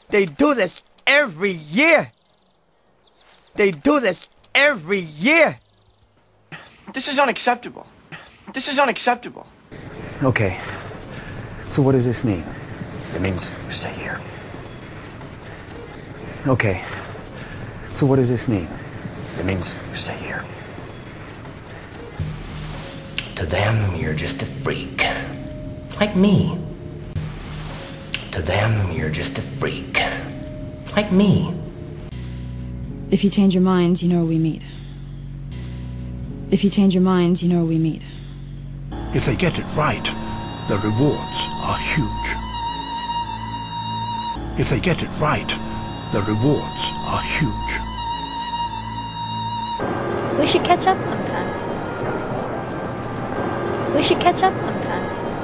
They do this every year. They do this every year. This is unacceptable. This is unacceptable. Okay. So what does this mean? It means you stay here. Okay. So what does this mean? It means you stay here. To them, you're just a freak. Like me. To them, you're just a freak. Like me. If you change your mind, you know where we meet. If you change your mind, you know where we meet. If they get it right, the rewards are huge. If they get it right, the rewards are huge. We should catch up sometime. We should catch up sometime.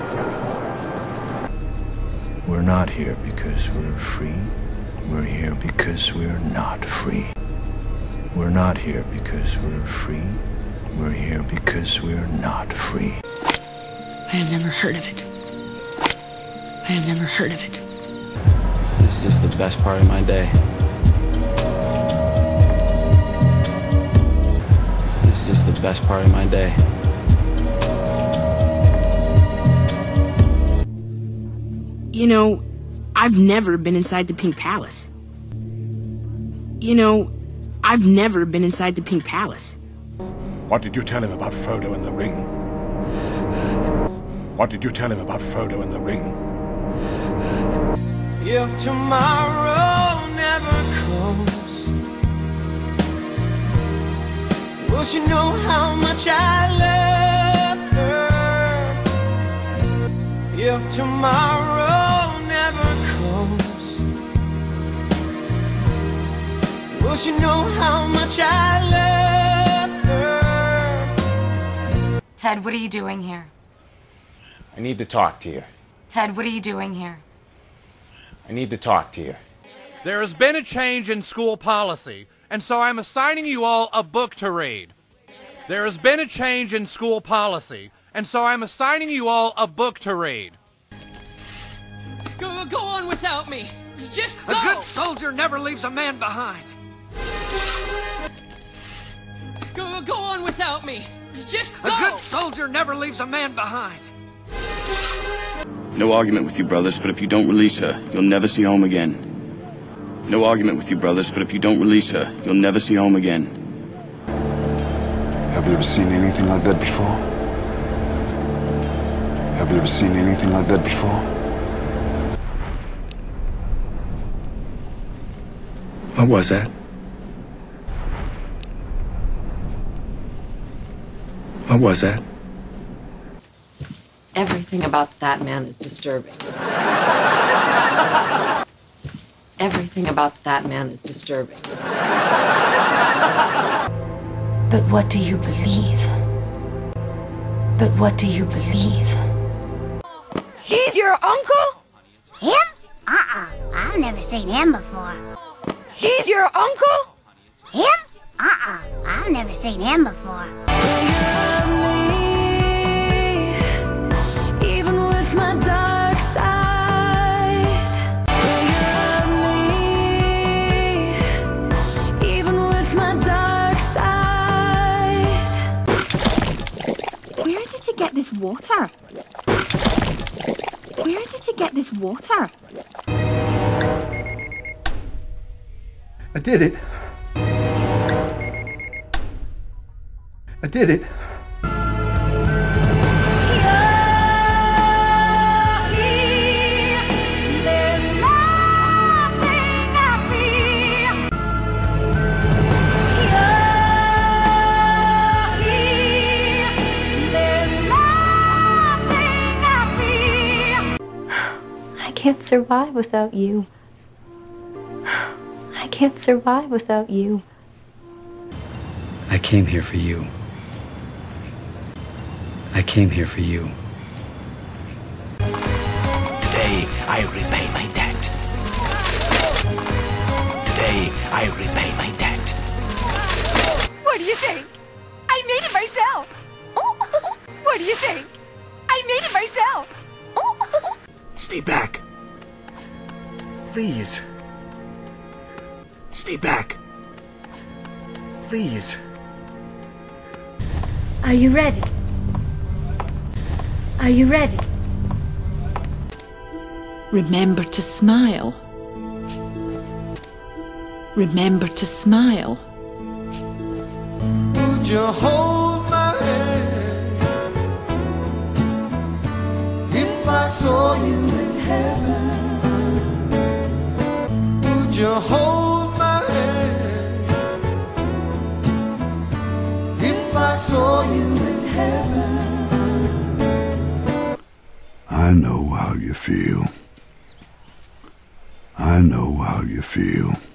We're not here because we're free. We're here because we're not free. We're not here because we're free. We're here because we're not free. I have never heard of it. I have never heard of it. This is just the best part of my day. This is just the best part of my day. You know, I've never been inside the Pink Palace. You know, I've never been inside the Pink Palace. What did you tell him about Frodo and the ring? What did you tell him about Frodo and the ring? If tomorrow never comes, will she know how much I love her? If tomorrow never comes, will she know how much I love her? Ted, what are you doing here? I need to talk to you. Ted, what are you doing here? I need to talk to you. There has been a change in school policy, and so I'm assigning you all a book to read. There has been a change in school policy, and so I'm assigning you all a book to read. Go on without me. Just go. A good soldier never leaves a man behind. Go on without me. Just go. A good soldier never leaves a man behind. No argument with you, brothers, but if you don't release her, you'll never see home again. No argument with you, brothers, but if you don't release her, you'll never see home again. Have you ever seen anything like that before? Have you ever seen anything like that before? What was that? What was that? Everything about that man is disturbing. Everything about that man is disturbing. But what do you believe? But what do you believe? He's your uncle? Him? I've never seen him before. He's your uncle? Him? I've never seen him before. Even with my dark side, even with my dark side. Where did you get this water? Where did you get this water? I did it. I did it. I can't survive without you. I can't survive without you. I came here for you. I came here for you. Today, I repay my debt. Today, I repay my debt. What do you think? I made it myself. What do you think? I made it myself. Stay back. Please. Stay back. Please. Are you ready? Are you ready? Remember to smile. Remember to smile. Would you hold my hand if I saw you in heaven? Would you hold my hand if I saw you in heaven? I know how you feel. I know how you feel.